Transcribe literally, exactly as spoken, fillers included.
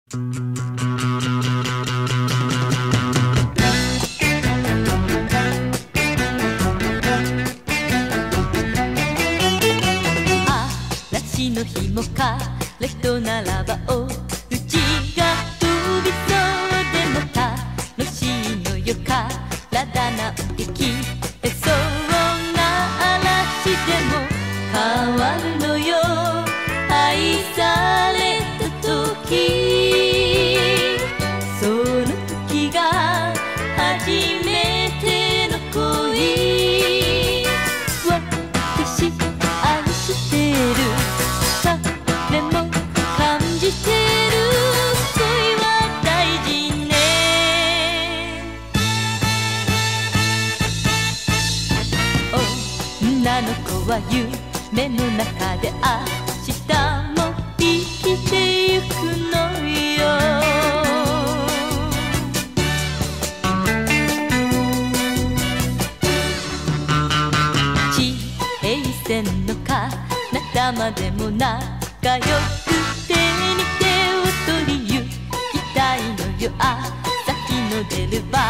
嵐の日も彼とならばおうちが飛びそうでも楽しいのよ体なびきえそうな嵐でも変わるのよ愛された時その時が初めての恋私愛してる彼も感じてる恋は大事ね女の子は夢の中で明日も生きてゆくのよ地平線の彼方までも仲良く手に手を取り行きたいのよ朝日の出る場